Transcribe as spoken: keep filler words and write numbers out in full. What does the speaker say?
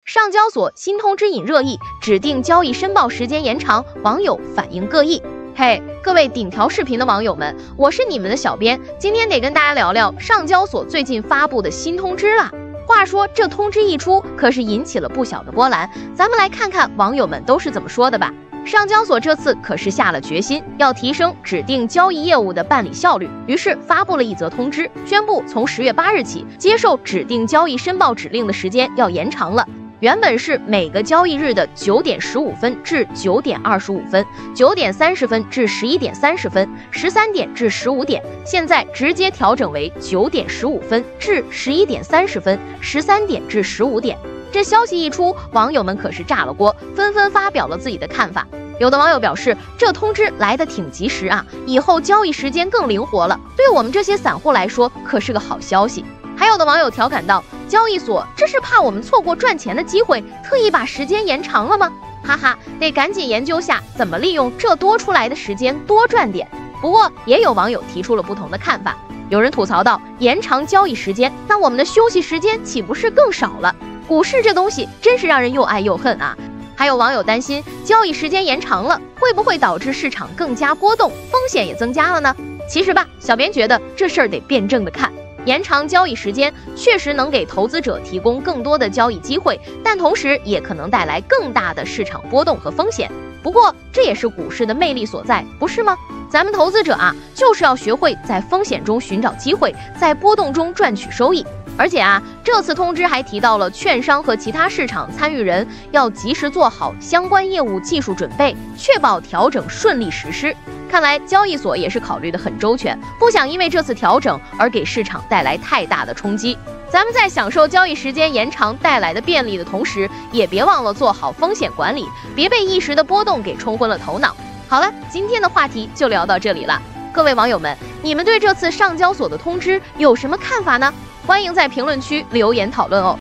上交所新通知引热议，指定交易申报时间延长，网友反应各异。嘿，各位顶条视频的网友们，我是你们的小编，今天得跟大家聊聊上交所最近发布的新通知啦。话说这通知一出，可是引起了不小的波澜，咱们来看看网友们都是怎么说的吧。上交所这次可是下了决心，要提升指定交易业务的办理效率，于是发布了一则通知，宣布从十月八日起，接受指定交易申报指令的时间要延长了。原本是每个交易日的九点十五分至九点二十五分，九点三十分至十一点三十分，十三点至十五点，现在直接调整为九点十五分至十一点三十分，十三点至十五点。这消息一出，网友们可是炸了锅，纷纷发表了自己的看法。有的网友表示，这通知来得挺及时啊，以后交易时间更灵活了，对我们这些散户来说可是个好消息。还有的网友调侃道，交易所这是怕我们错过赚钱的机会，特意把时间延长了吗？哈哈，得赶紧研究下怎么利用这多出来的时间多赚点。不过也有网友提出了不同的看法，有人吐槽道，延长交易时间，那我们的休息时间岂不是更少了？股市这东西真是让人又爱又恨啊。还有网友担心交易时间延长了，会不会导致市场更加波动，风险也增加了呢？其实吧，小编觉得这事儿得辩证的看。延长交易时间确实能给投资者提供更多的交易机会，但同时也可能带来更大的市场波动和风险。不过这也是股市的魅力所在，不是吗？咱们投资者啊，就是要学会在风险中寻找机会，在波动中赚取收益。而且啊，这次通知还提到了券商和其他市场参与人要及时做好相关业务技术准备，确保调整顺利实施。看来交易所也是考虑得很周全，不想因为这次调整而给市场带来太大的冲击。咱们在享受交易时间延长带来的便利的同时，也别忘了做好风险管理，别被一时的波动给冲昏了头脑。好了，今天的话题就聊到这里了。各位网友们，你们对这次上交所的通知有什么看法呢？欢迎在评论区留言讨论哦。